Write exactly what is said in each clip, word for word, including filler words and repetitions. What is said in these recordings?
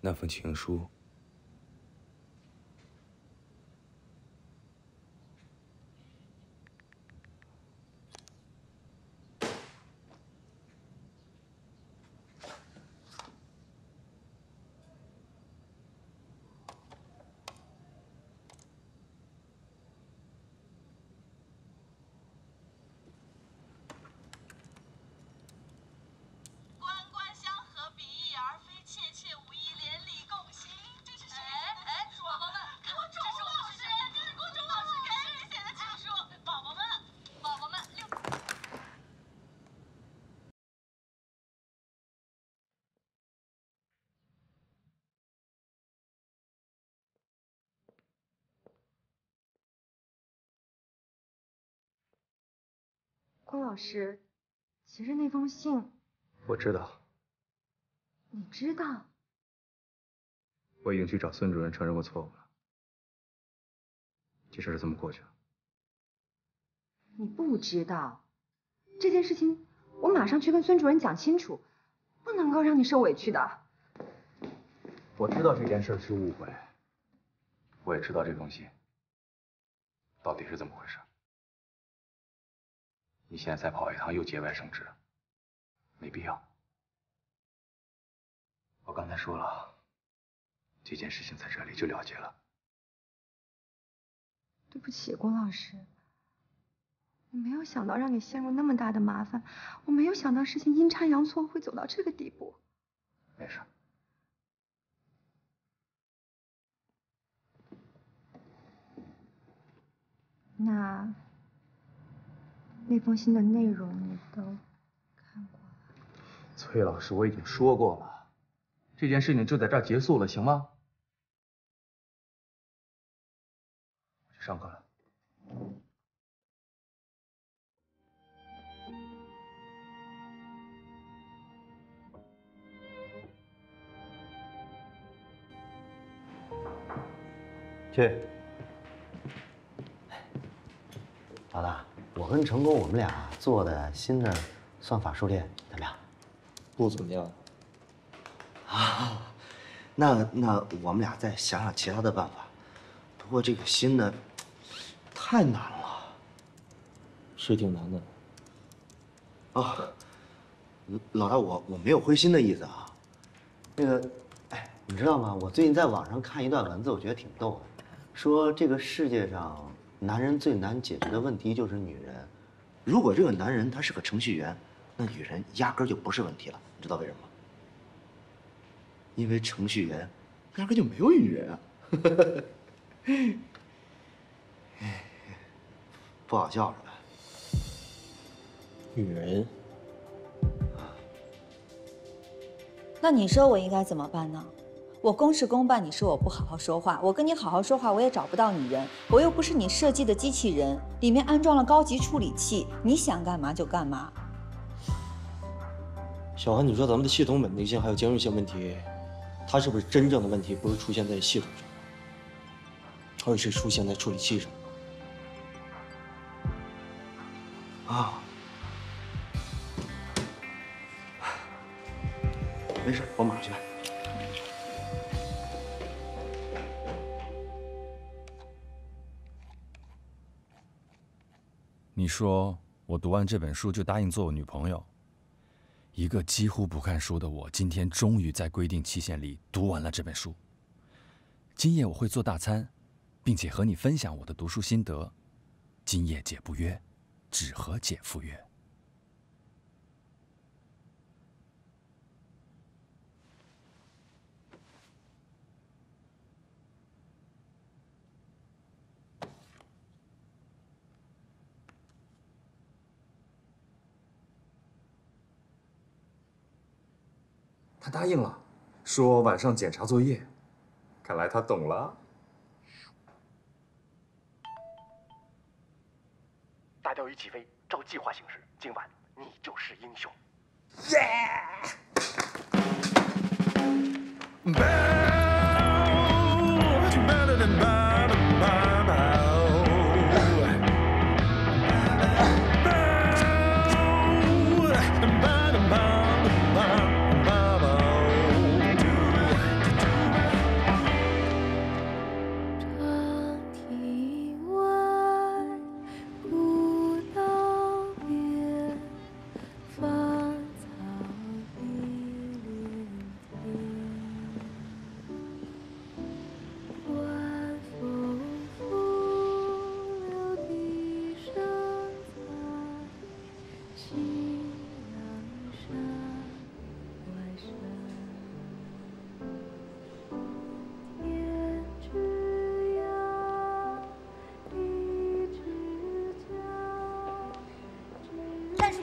那封情书。 关老师，其实那封信我知道， 你知道？ 我已经去找孙主任承认过错误了。这事是这么过去的。 你不知道这件事情，我马上去跟孙主任讲清楚，不能够让你受委屈的。 我知道这件事是误会，我也知道这封信到底是怎么回事。 你现在再跑一趟又节外生枝，没必要。我刚才说了，这件事情在这里就了结了。 对不起，郭老师，我没有想到让你陷入那么大的麻烦，我没有想到事情阴差阳错会走到这个地步。 没事。 那。 那封信的内容你都看过了？ 崔老师，我已经说过了，这件事情就在这儿结束了，行吗？我去上课了。 去。老大。 我跟成功，我们俩做的新的算法数列怎么样？ 不怎么样。 啊，那那我们俩再想想其他的办法。不过这个新的太难了， 是挺难的。 啊，老大，我我没有灰心的意思啊。那个，哎，你知道吗？我最近在网上看一段文字，我觉得挺逗的，说这个世界上。 男人最难解决的问题就是女人。如果这个男人他是个程序员，那女人压根就不是问题了。你知道为什么吗？因为程序员压根就没有女人啊。不好笑是吧？ 女人。 那你说我应该怎么办呢？ 我公事公办，你说我不好好说话，我跟你好好说话，我也找不到女人，我又不是你设计的机器人，里面安装了高级处理器，你想干嘛就干嘛。 小韩，你说咱们的系统稳定性还有兼容性问题，它是不是真正的问题不是出现在系统上，而是出现在处理器上？ 啊，没事，我马上去办。 你说我读完这本书就答应做我女朋友，一个几乎不看书的我，今天终于在规定期限里读完了这本书。今夜我会做大餐，并且和你分享我的读书心得。今夜姐不约，只和姐夫约。 他答应了，说晚上检查作业。看来他懂了。 大钓鱼起飞，照计划行事。今晚你就是英雄。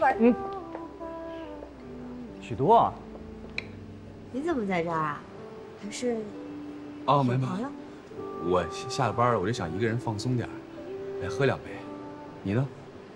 会儿。 嗯。许多。 你怎么在这儿啊？还是？ 哦，没没。我下了班，我就想一个人放松点，来喝两杯。你呢？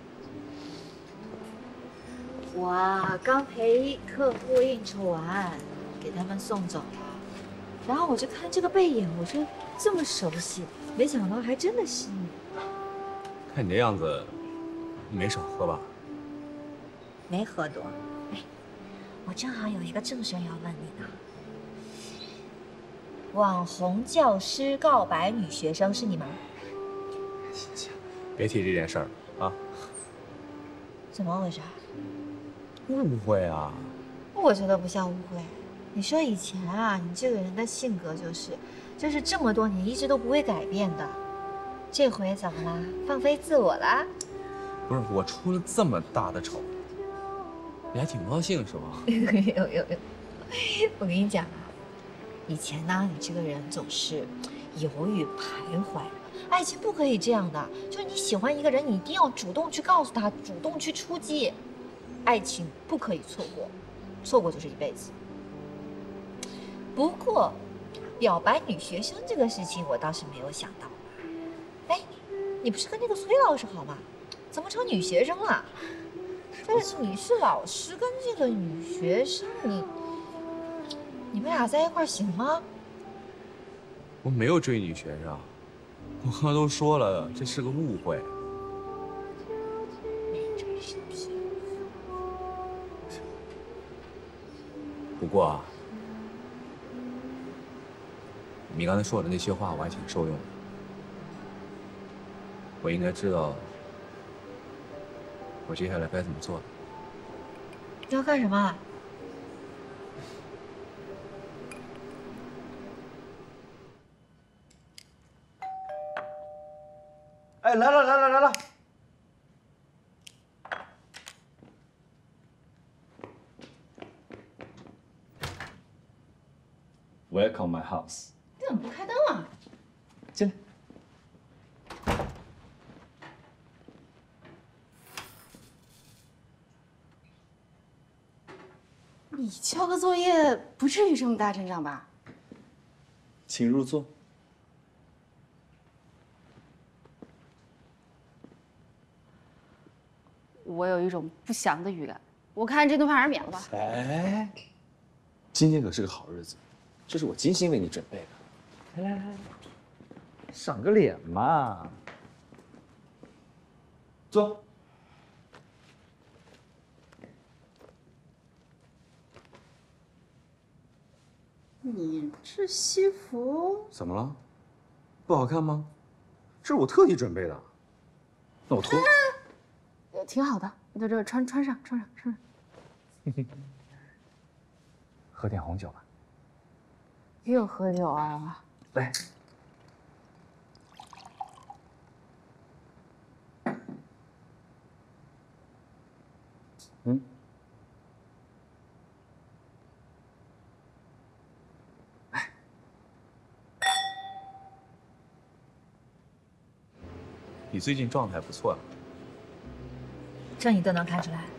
我啊，刚陪客户应酬完，给他们送走了。然后我就看这个背影，我说这么熟悉，没想到还真的是你。 看你这样子，没少喝吧？ 没喝多。哎，我正好有一个正事要问你呢。网红教师告白女学生是你吗？ 别提这件事儿啊！ 怎么回事？ 误会啊！ 我觉得不像误会。你说以前啊，你这个人的性格就是，就是这么多年一直都不会改变的。这回怎么啦？放飞自我啦？ 不是我出了这么大的丑，你还挺高兴是吧？ 有有有，我跟你讲啊，以前呢，你这个人总是犹豫徘徊。爱情不可以这样的，就是你喜欢一个人，你一定要主动去告诉他，主动去出击。爱情不可以错过，错过就是一辈子。不过，表白女学生这个事情，我倒是没有想到。哎，你不是跟那个崔老师好吗？怎么成女学生了？但是你是老师，跟这个女学生，你你们俩在一块儿行吗？ 我没有追女学生。我刚刚都说了，这是个误会。不过啊，你刚才说的那些话，我还挺受用的。我应该知道，我接下来该怎么做了。 你要干什么？ 哎，来了来了来了！ Welcome my house。 你怎么不开灯啊？ 进来。 你交个作业不至于这么大阵仗吧？ 请入座。 我有一种不祥的预感，我看这顿饭还是免了吧。 哎，今天可是个好日子。 这是我精心为你准备的，来来来，赏个脸嘛。坐。 你这西服怎么了？不好看吗？这是我特地准备的。那我脱。 呃，挺好的，你在这穿穿上穿上穿上。 喝点红酒吧。 又喝酒啊！ 来，嗯，来， 你最近状态不错啊。 这你都能看出来。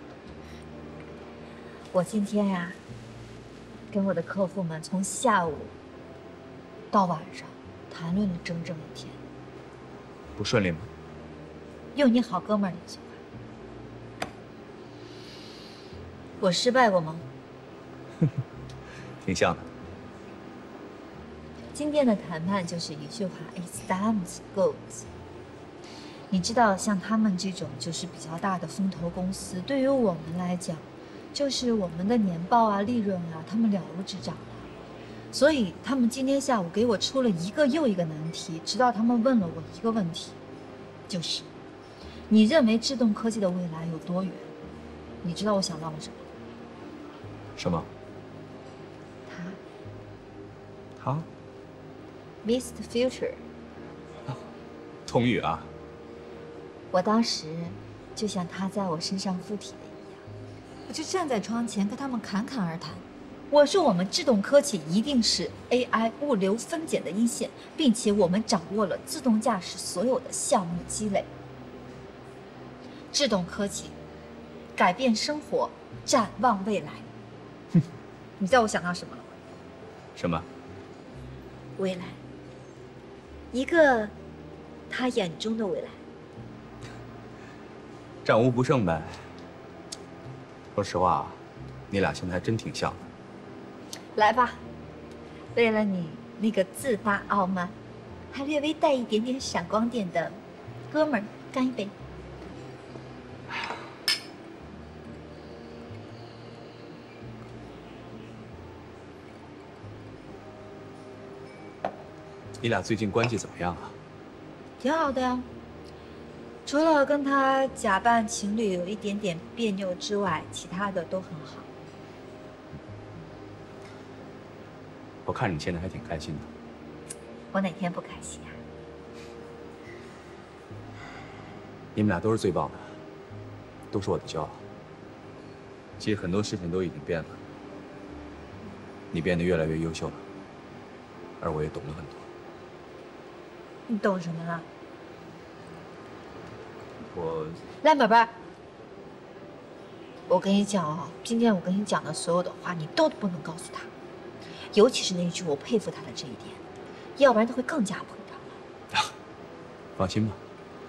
我今天呀、啊。 跟我的客户们从下午到晚上谈论了整整一天。 不顺利吗？ 用你好哥们儿那句话，我失败过吗？ 挺像的。 今天的谈判就是一句话 ：It's time to go。你知道，像他们这种就是比较大的风投公司，对于我们来讲。 就是我们的年报啊、利润啊，他们了如指掌了。所以他们今天下午给我出了一个又一个难题，直到他们问了我一个问题，就是你认为智动科技的未来有多远？你知道我想到了什么？ 什么？ 他。 他 ？Mister Future。 童宇啊。 我当时就像他在我身上附体的。 我就站在窗前跟他们侃侃而谈，我说我们智动科技一定是 A I 物流分拣的一线，并且我们掌握了自动驾驶所有的项目积累。智动科技改变生活，展望未来。你知道我想到什么了吗？ 什么？ 未来，一个他眼中的未来。 战无不胜呗。说实话，你俩现在还真挺像的。 来吧，为了你那个自大傲慢，还略微带一点点闪光点的哥们儿，干一杯！ 你俩最近关系怎么样啊？ 挺好的呀，除了跟他假扮情侣有一点点别扭之外，其他的都很好。 我看你现在还挺开心的。 我哪天不开心啊？ 你们俩都是最棒的，都是我的骄傲。其实很多事情都已经变了，你变得越来越优秀了，而我也懂了很多。 你懂什么了？ 我来，宝贝儿，我跟你讲哦，今天我跟你讲的所有的话，你都不能告诉他，尤其是那句我佩服他的这一点，要不然他会更加膨胀了。 放心吧。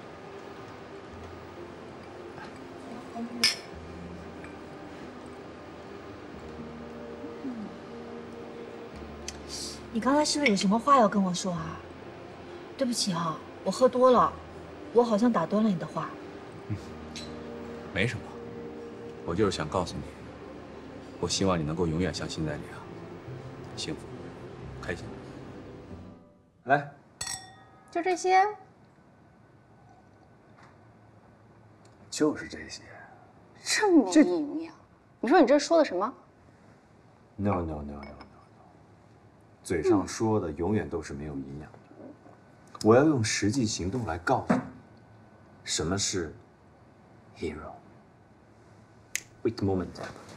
你刚才是不是有什么话要跟我说啊？对不起啊，我喝多了，我好像打断了你的话。 嗯，没什么，我就是想告诉你，我希望你能够永远像现在这样，幸福、开心。来， 就这些？ 就是这些。 这么没营养？你说你这说的什么 ？No no no no no no， 嘴上说的永远都是没有营养的。我要用实际行动来告诉你，什么是 hero。Wait a moment。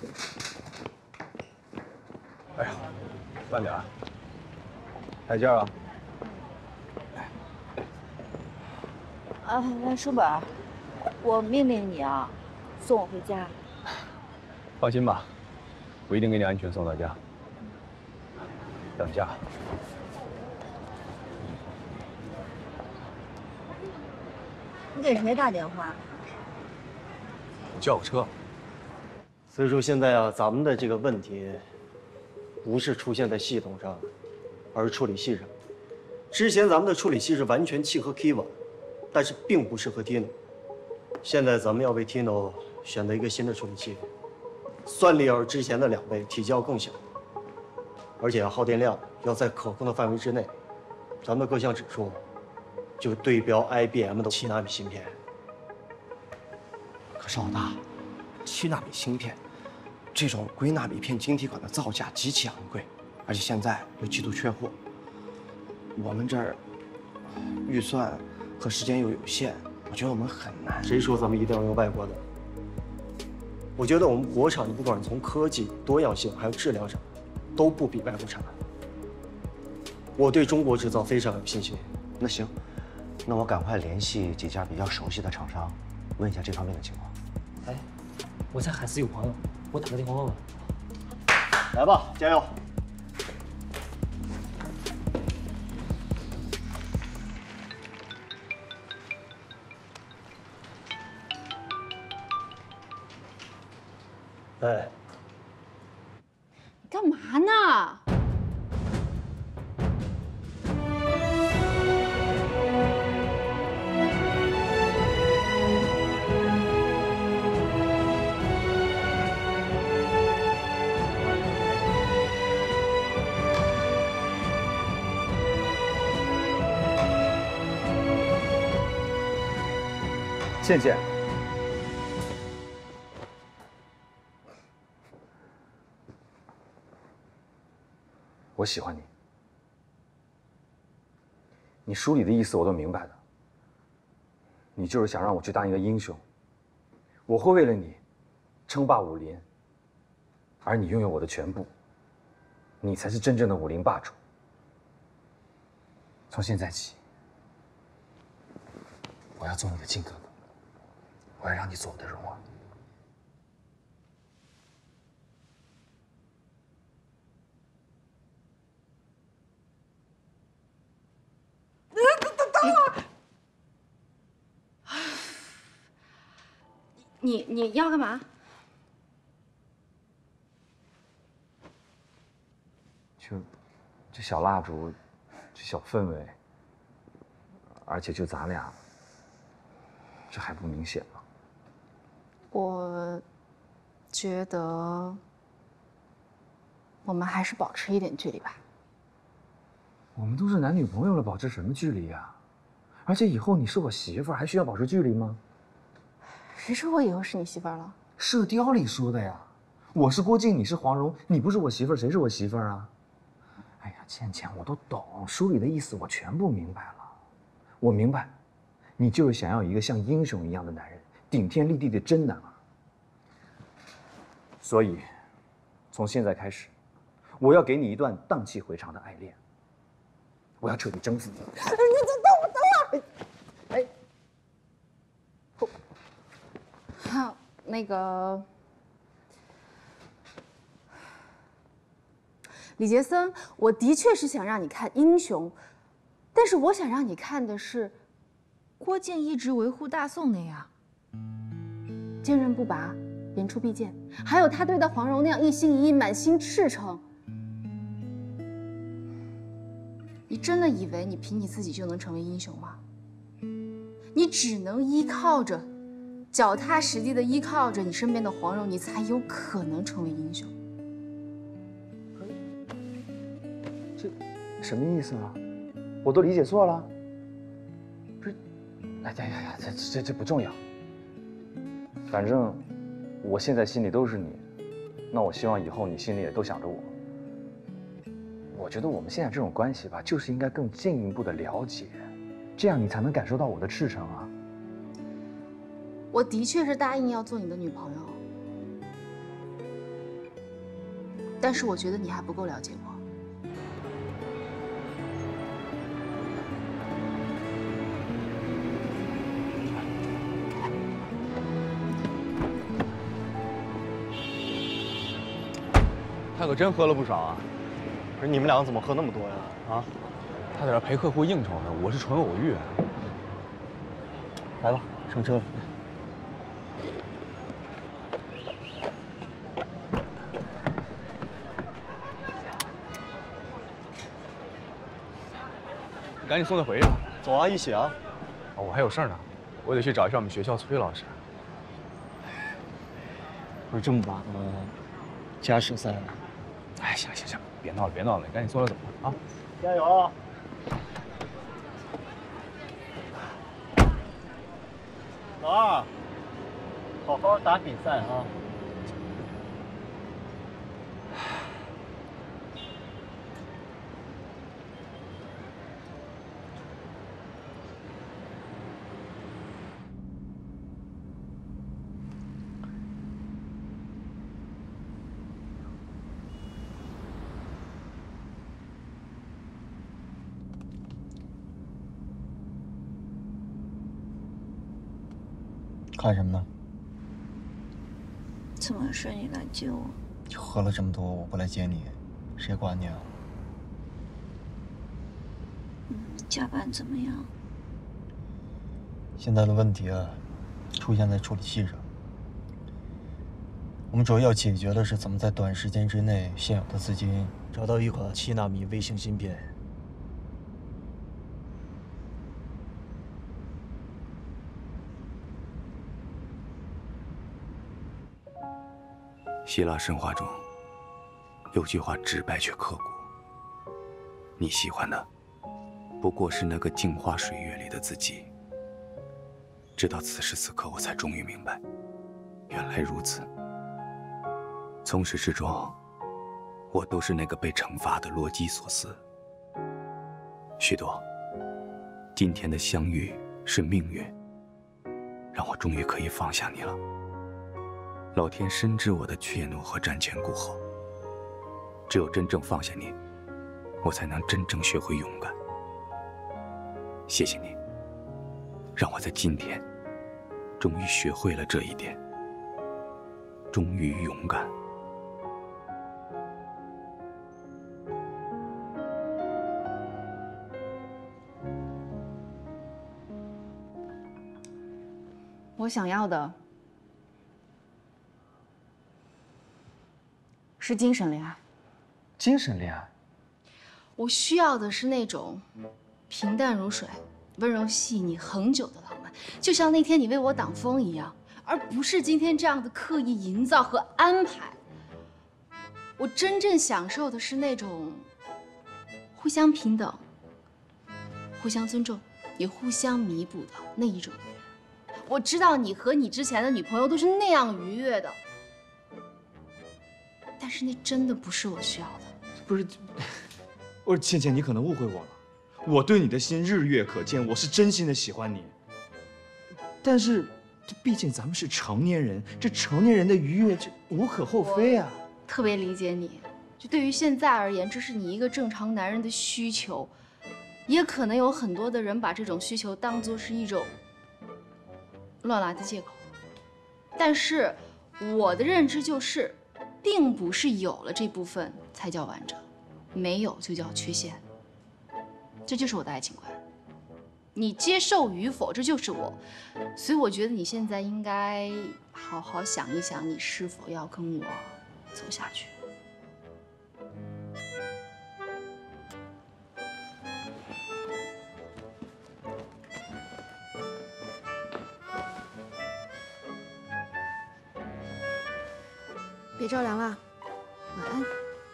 哎呀，慢点啊，台阶啊。 啊，来，书本，我命令你啊，送我回家。 放心吧，我一定给你安全送到家。等一下。 你给谁打电话？ 我叫个车。 所以说现在啊，咱们的这个问题，不是出现在系统上，而是处理器上。之前咱们的处理器是完全契合 Kiva， 但是并不适合 Tino。现在咱们要为 Tino 选择一个新的处理器，算力要是之前的两倍，体积要更小，而且耗电量要在可控的范围之内。咱们的各项指数就对标 I B M 的七纳米芯片。可是老大，七纳米芯片这种硅纳米片晶体管的造价极其昂贵，而且现在又极度缺货。我们这儿预算和时间又有限，我觉得我们很难。谁说咱们一定要用外国的？我觉得我们国产的不管是从科技、多样性还有质量上，都不比外国差。我对中国制造非常有信心。 那行，那我赶快联系几家比较熟悉的厂商，问一下这方面的情况。 哎，我在海思有朋友，我打个电话问问。 来吧，加油！哎， 你干嘛呢？ 倩倩，我喜欢你。你书里的意思我都明白的。你就是想让我去当一个英雄，我会为了你称霸武林，而你拥有我的全部，你才是真正的武林霸主。从现在起，我要做你的亲哥哥，我要让你做我的荣王。 你你要干嘛？ 就这小蜡烛，这小氛围，而且就咱俩，这还不明显吗？ 我觉得我们还是保持一点距离吧。 我们都是男女朋友了，保持什么距离呀？而且以后你是我媳妇儿，还需要保持距离吗？ 谁说我以后是你媳妇儿了？ 射雕里说的呀。我是郭靖，你是黄蓉，你不是我媳妇儿，谁是我媳妇儿啊？哎呀，倩倩，我都懂，书里的意思我全部明白了。我明白，你就是想要一个像英雄一样的男人，顶天立地的真男儿。所以，从现在开始，我要给你一段荡气回肠的爱恋。我要彻底征服你。你等我，等我。哎， 好，那个李杰森，我的确是想让你看英雄，但是我想让你看的是郭靖一直维护大宋的呀， 坚韧不拔，言出必践，还有他对待黄蓉那样一心一意、满心赤诚。你真的以为你凭你自己就能成为英雄吗？你只能依靠着，脚踏实地的依靠着你身边的黄蓉，你才有可能成为英雄。 这什么意思啊？我都理解错了？不是，哎呀呀呀，这这这不重要。反正我现在心里都是你，那我希望以后你心里也都想着我。我觉得我们现在这种关系吧，就是应该更进一步的了解，这样你才能感受到我的赤诚啊。 我的确是答应要做你的女朋友，但是我觉得你还不够了解我。 他可真喝了不少啊！ 不是你们两个怎么喝那么多呀？啊？ 他在这陪客户应酬呢，我是纯偶遇。 来吧，上车。 赶紧送他回去吧。 走啊，一起啊！ 哦，我还有事儿呢，我得去找一下我们学校崔老师。 不是这么晚了，加时赛了。 哎，行行行，别闹了别闹了，你赶紧送他走吧啊！ 加油！老二，好好打比赛啊！看什么呢？ 这么事你来接我？ 喝了这么多，我不来接你，谁管你啊？ 嗯，加班怎么样？ 现在的问题啊，出现在处理器上。我们主要要解决的是怎么在短时间之内现有的资金找到一款七纳米微型芯片。 希腊神话中有句话直白却刻骨：你喜欢的不过是那个镜花水月里的自己。直到此时此刻，我才终于明白，原来如此。从始至终，我都是那个被惩罚的罗基索斯。许多，今天的相遇是命运，让我终于可以放下你了。老天深知我的怯懦和瞻前顾后，只有真正放下你，我才能真正学会勇敢。谢谢你，让我在今天终于学会了这一点，终于勇敢。 我想要的是精神恋爱。 精神恋爱？ 我需要的是那种平淡如水、温柔细腻、恒久的浪漫，就像那天你为我挡风一样，而不是今天这样的刻意营造和安排。我真正享受的是那种互相平等、互相尊重，也互相弥补的那一种。我知道你和你之前的女朋友都是那样愉悦的，但是那真的不是我需要的。 不是，我说倩倩，你可能误会我了。我对你的心日月可见，我是真心的喜欢你。但是，这毕竟咱们是成年人，这成年人的愉悦，这无可厚非啊。 特别理解你，就对于现在而言，这是你一个正常男人的需求，也可能有很多的人把这种需求当作是一种乱来的借口。但是我的认知就是，并不是有了这部分才叫完整，没有就叫缺陷。这就是我的爱情观，你接受与否，这就是我。所以我觉得你现在应该好好想一想，你是否要跟我走下去。 别着凉了，晚安。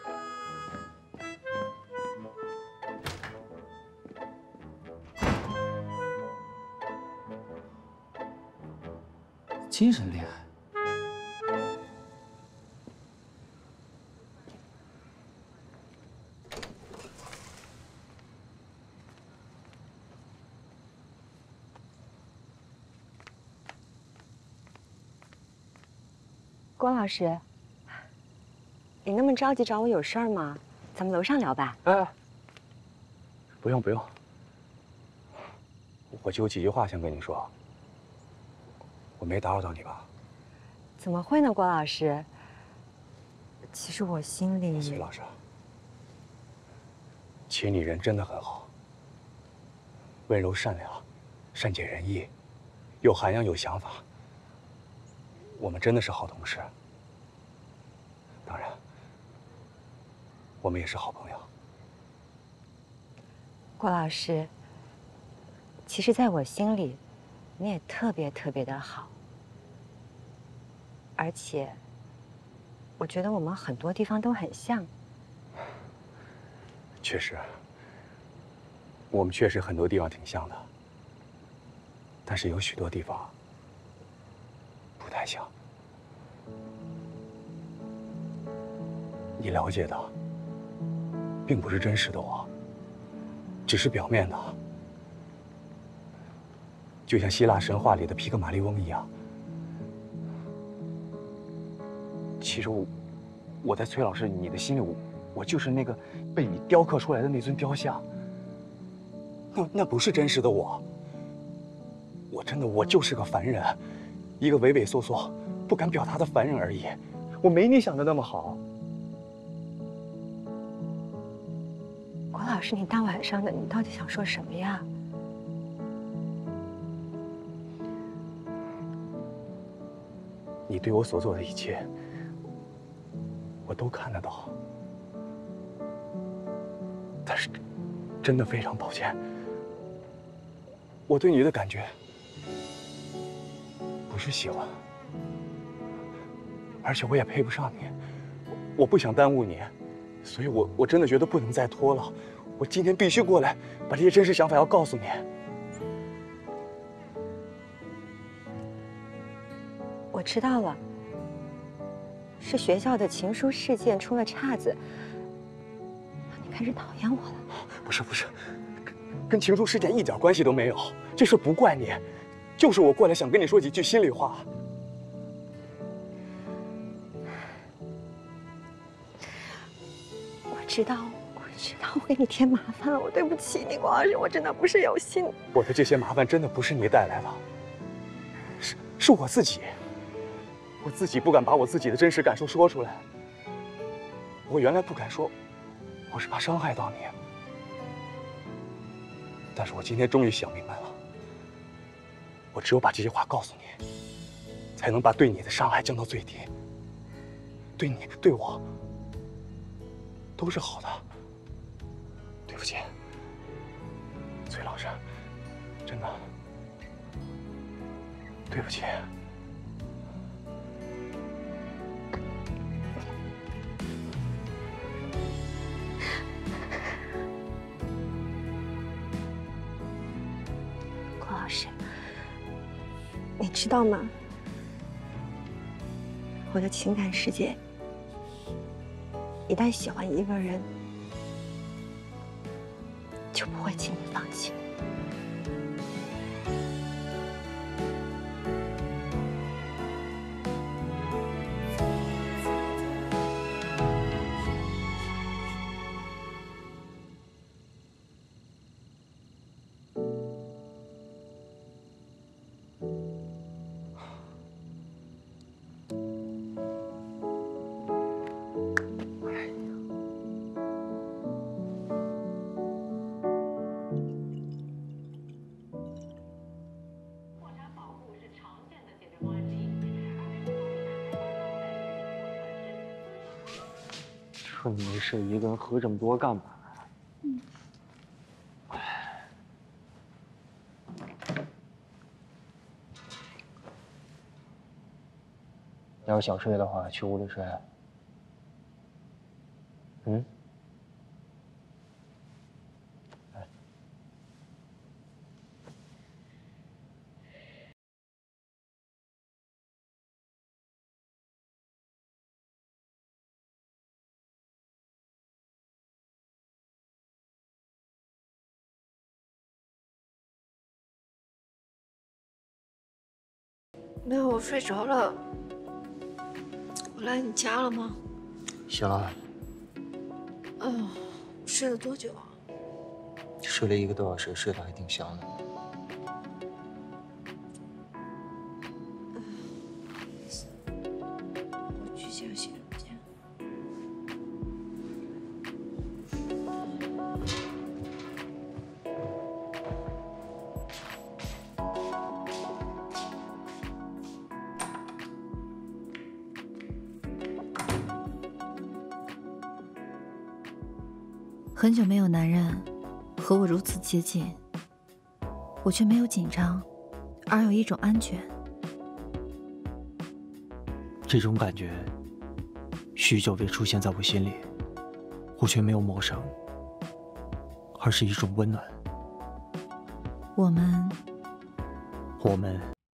精神恋爱？ 郭老师，你那么着急找我有事儿吗？咱们楼上聊吧。 哎，不用不用，我就有几句话想跟你说。我没打扰到你吧？ 怎么会呢，郭老师？其实我心里…… 隋老师，其实你人真的很好，温柔善良，善解人意，有涵养有想法。我们真的是好同事。当然，我们也是好朋友。 郭老师，其实在我心里，你也特别特别的好。而且，我觉得我们很多地方都很像。 确实，我们确实很多地方挺像的，但是有许多地方不太像。你了解的，并不是真实的我，只是表面的，就像希腊神话里的皮格马利翁一样。其实我，我在崔老师你的心里，我我就是那个被你雕刻出来的那尊雕像。那那不是真实的我。我真的我就是个凡人，一个畏畏缩缩、不敢表达的凡人而已。我没你想的那么好。 郭老师，你大晚上的，你到底想说什么呀？ 你对我所做的一切，我都看得到。但是，真的非常抱歉，我对你的感觉不是喜欢，而且我也配不上你，我不想耽误你，所以我我真的觉得不能再拖了。我今天必须过来，把这些真实想法要告诉你。 我知道了，是学校的情书事件出了岔子，让你开始讨厌我了。 不是不是，跟跟情书事件一点关系都没有，这事不怪你，就是我过来想跟你说几句心里话。 我知道。知道我给你添麻烦了，我对不起你，郭老师，我真的不是有心。 我的这些麻烦真的不是你带来的，是是我自己，我自己不敢把我自己的真实感受说出来。我原来不敢说，我是怕伤害到你。但是我今天终于想明白了，我只有把这些话告诉你，才能把对你的伤害降到最低。对你，对我， 都是好的。对不起，崔老师，真的对不起。 郭老师，你知道吗？我的情感世界，一旦喜欢一个人，就不会轻易放弃。 趁没事一个人喝这么多干嘛？ 嗯。 要是想睡的话，去屋里睡。嗯。哎。 没有，我睡着了。我来你家了吗？ 行了。 嗯，睡了多久啊？ 睡了一个多小时，睡得还挺香的。 我去下洗手间。 很久没有男人和我如此接近，我却没有紧张，而有一种安全。 这种感觉许久未出现在我心里，我却没有陌生，而是一种温暖。 我们， 我们。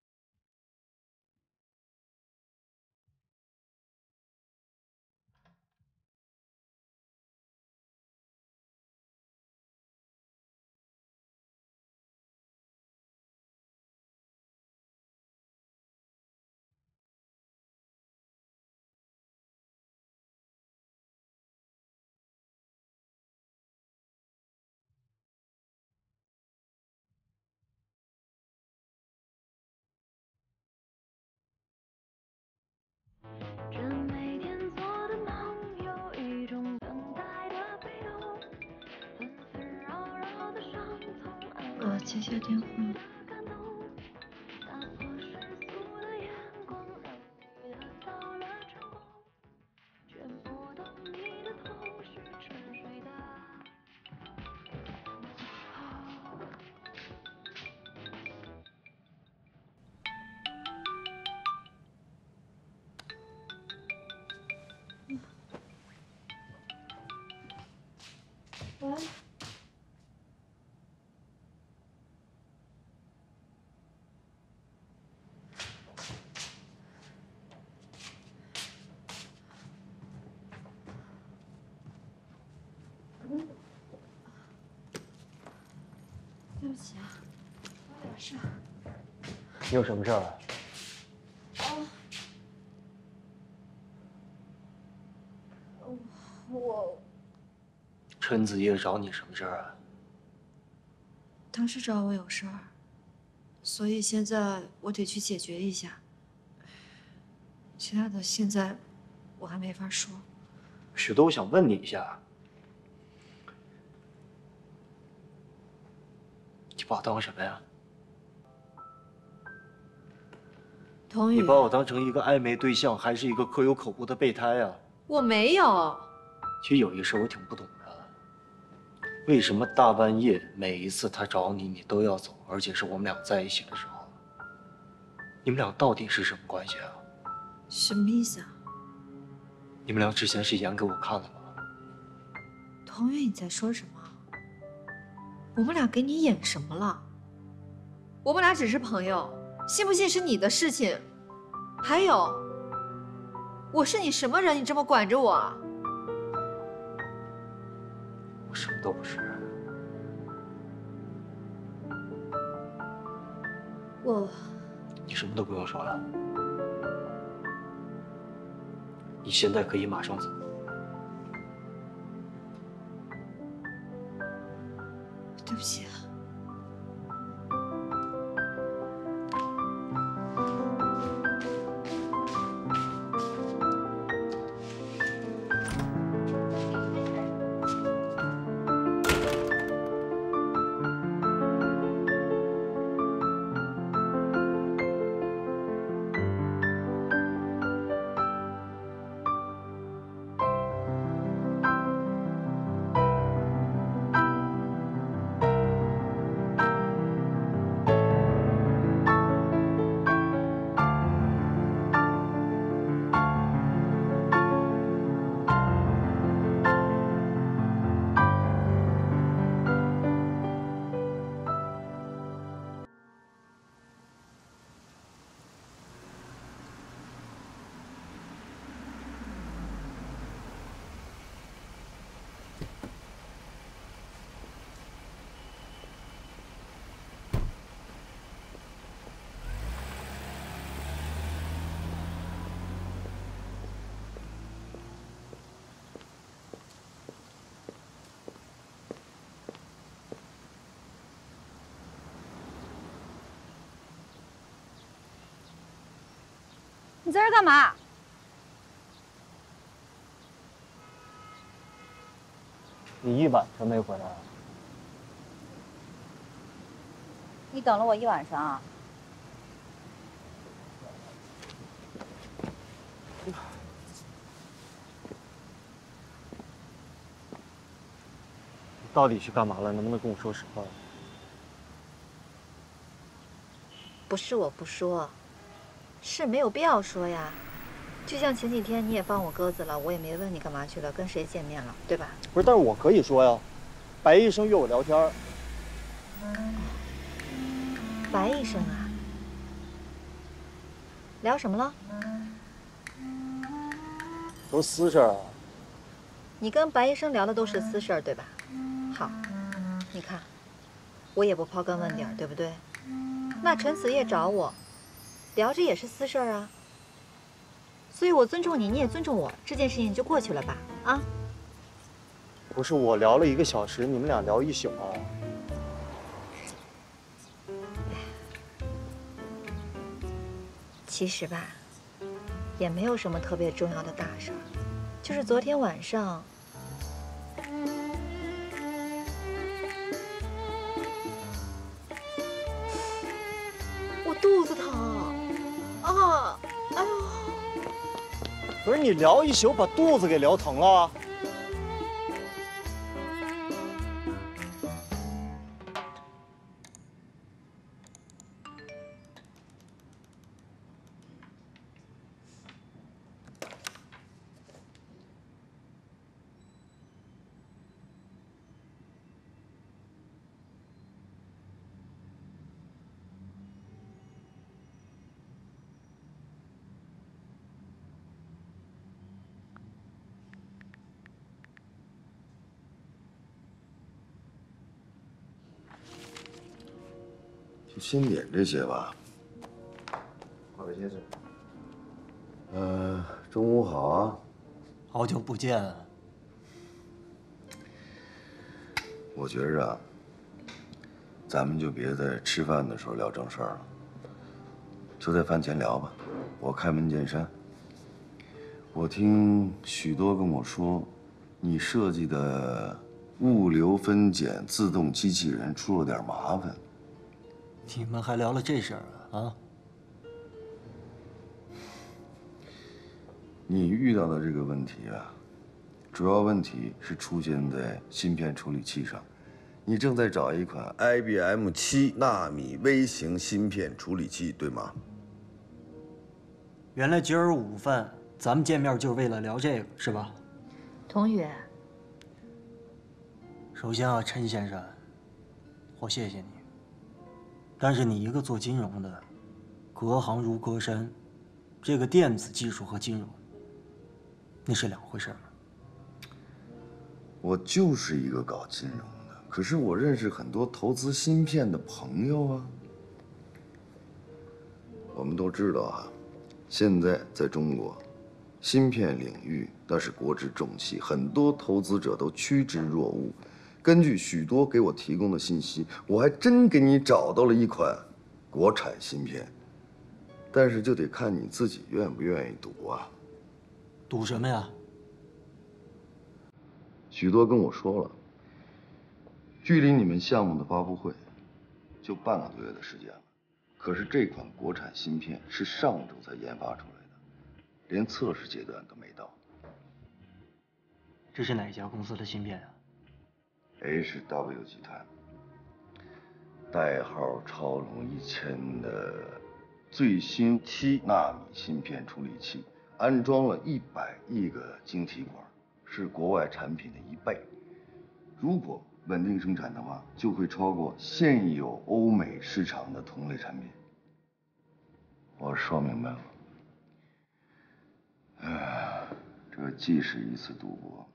我接下电话。喂。对不起啊，我有点事儿。 你有什么事儿啊？ 哦，我。 陈子夜找你什么事儿啊？ 当时找我有事儿，所以现在我得去解决一下。其他的现在我还没法说。 许多我想问你一下，你把我当什么呀？ 童宇， 你把我当成一个暧昧对象，还是一个可有可无的备胎啊？ 我没有。 其实有一个事我挺不懂的，为什么大半夜每一次他找你，你都要走，而且是我们俩在一起的时候？你们俩到底是什么关系啊？ 什么意思啊？ 你们俩之前是演给我看的吗？ 童月，你在说什么？我们俩给你演什么了？我们俩只是朋友，信不信是你的事情。还有，我是你什么人？你这么管着我啊？ 我什么都不是。 我， 你什么都不用说了，你现在可以马上走。 对不起啊。 你在这干嘛？ 你一晚上没回来啊？ 你等了我一晚上啊？ 你到底去干嘛了？能不能跟我说实话？ 不是我不说，是没有必要说呀。就像前几天你也放我鸽子了，我也没问你干嘛去了，跟谁见面了，对吧？ 不是，但是我可以说呀。白医生约我聊天。 白医生啊？聊什么了？ 都是私事啊。 你跟白医生聊的都是私事儿，对吧？好，你看，我也不刨根问底儿，对不对？那陈子夜找我，聊着也是私事儿啊。所以我尊重你，你也尊重我，这件事情就过去了吧？啊？ 不是，我聊了一个小时，你们俩聊一宿啊。 其实吧，也没有什么特别重要的大事儿，就是昨天晚上。我肚子疼啊！哎呦！ 不是你聊一宿把肚子给聊疼了？ 就先点这些吧。 好的，先生。 呃，中午好啊。 好久不见。 我觉着啊，咱们就别在吃饭的时候聊正事儿了，就在饭前聊吧。我开门见山。我听许多跟我说，你设计的物流分拣自动机器人出了点麻烦。 你们还聊了这事儿啊？啊？ 你遇到的这个问题啊， 主要问题是出现在芯片处理器上。你正在找一款 I B M 七纳米微型芯片处理器，对吗？ 原来今儿午饭咱们见面就是为了聊这个，是吧？ 童宇， 首先啊，陈先生，我谢谢你。但是你一个做金融的，隔行如隔山，这个电子技术和金融，那是两回事儿。 我就是一个搞金融的，可是我认识很多投资芯片的朋友啊。我们都知道啊，现在在中国，芯片领域那是国之重器，很多投资者都趋之若鹜。根据许多给我提供的信息，我还真给你找到了一款国产芯片，但是就得看你自己愿不愿意赌啊。 赌什么呀？ 许多跟我说了，距离你们项目的发布会就半个多月的时间了，可是这款国产芯片是上周才研发出来的，连测试阶段都没到。 这是哪家公司的芯片啊？ H W 集团，代号超龙一千的最新七纳米芯片处理器，安装了一百亿个晶体管，是国外产品的一倍。如果稳定生产的话，就会超过现有欧美市场的同类产品。我说明白了。哎，这既是一次赌博。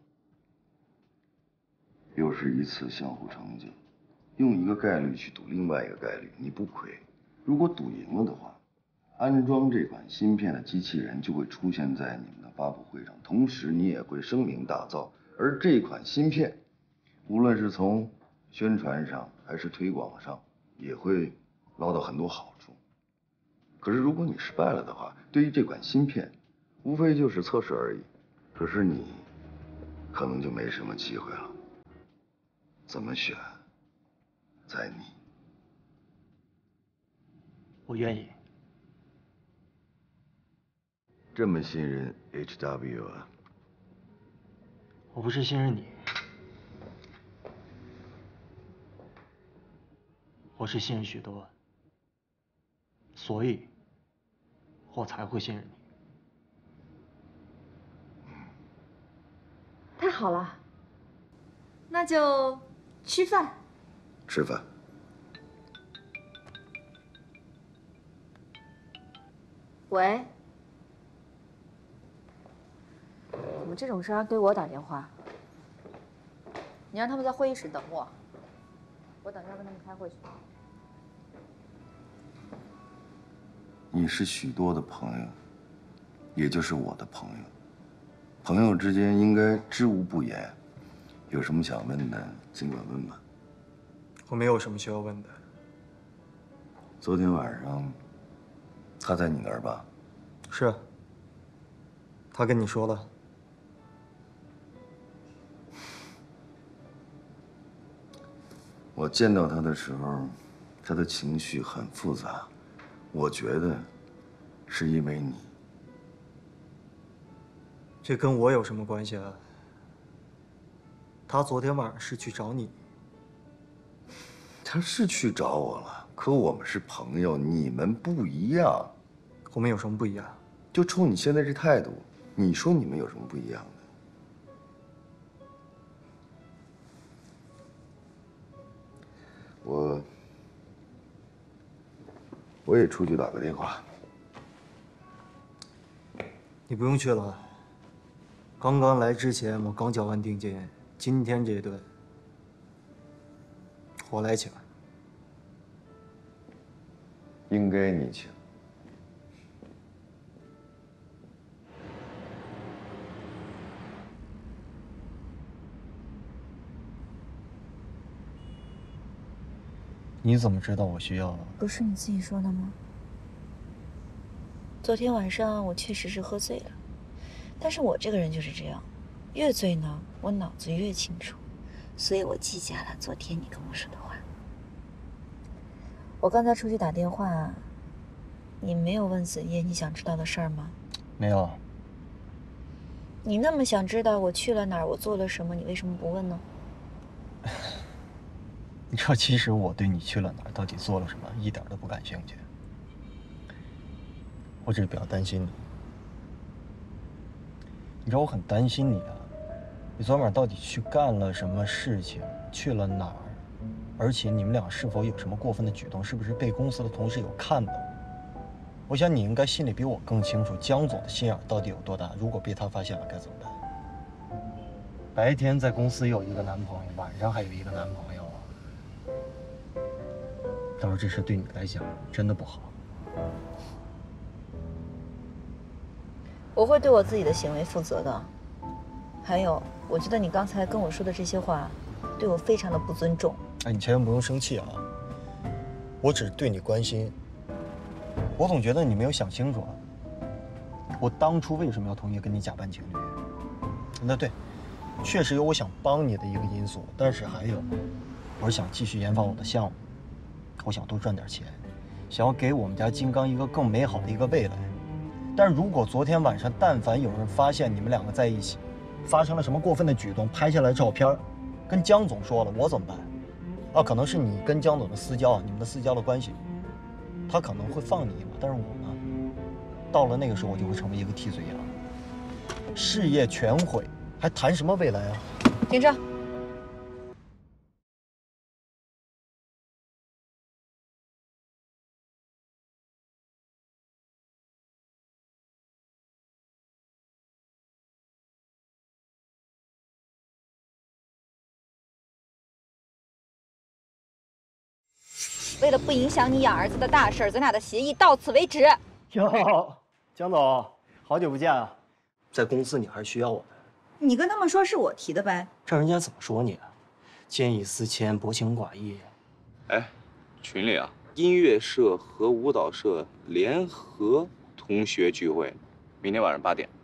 又是一次相互成就，用一个概率去赌另外一个概率，你不亏。如果赌赢了的话，安装这款芯片的机器人就会出现在你们的发布会上，同时你也会声名大噪。而这款芯片，无论是从宣传上还是推广上，也会捞到很多好处。可是如果你失败了的话，对于这款芯片，无非就是测试而已。可是你可能就没什么机会了。 怎么选，在你。 我愿意。 这么信任 H W 啊？ 我不是信任你，我是信任许多，所以，我才会信任你。 太好了，那就。 吃饭， 吃饭。 喂，怎么这种事还给我打电话？你让他们在会议室等我，我等着跟他们开会去。 你是许多的朋友，也就是我的朋友。朋友之间应该知无不言。 有什么想问的，尽管问吧。 我没有什么需要问的。 昨天晚上，他在你那儿吧？ 是。他跟你说了。 我见到他的时候，他的情绪很复杂。我觉得，是因为你。 这跟我有什么关系啊？ 他昨天晚上是去找你， 他是去找我了。可我们是朋友，你们不一样。 我们有什么不一样？ 就冲你现在这态度，你说你们有什么不一样的？我我也出去打个电话。 你不用去了。刚刚来之前，我刚交完定金。 今天这顿，我来请。 应该你请。 你怎么知道我需要啊？ 不是你自己说的吗？昨天晚上我确实是喝醉了，但是我这个人就是这样。 越醉呢，我脑子越清楚，所以我记下了昨天你跟我说的话。我刚才出去打电话，你没有问子夜你想知道的事儿吗？ 没有。 你那么想知道我去了哪儿，我做了什么，你为什么不问呢？ 你知道，其实我对你去了哪儿，到底做了什么，一点都不感兴趣。我只是比较担心你。你知道我很担心你啊，你昨晚到底去干了什么事情，去了哪儿，而且你们俩是否有什么过分的举动，是不是被公司的同事有看到？我想你应该心里比我更清楚江总的心眼到底有多大，如果被他发现了该怎么办？白天在公司有一个男朋友，晚上还有一个男朋友啊，到时候这事对你来讲真的不好。 我会对我自己的行为负责的。还有，我觉得你刚才跟我说的这些话，对我非常的不尊重。 哎，你千万不用生气啊！我只是对你关心。我总觉得你没有想清楚啊。我当初为什么要同意跟你假扮情侣？那对，确实有我想帮你的一个因素，但是还有，我是想继续研发我的项目，我想多赚点钱，想要给我们家金刚一个更美好的一个未来。但如果昨天晚上但凡有人发现你们两个在一起，发生了什么过分的举动，拍下来照片，跟江总说了，我怎么办？啊，可能是你跟江总的私交，你们的私交的关系，他可能会放你一马，但是我呢，到了那个时候，我就会成为一个替罪羊，事业全毁，还谈什么未来啊？ 停车！为了不影响你养儿子的大事，咱俩的协议到此为止。 哟，江总，好久不见啊！在公司你还是需要我的。 你跟他们说是我提的呗， 让人家怎么说你啊？见异思迁，薄情寡义。 哎，群里啊，音乐社和舞蹈社联合同学聚会，明天晚上八点。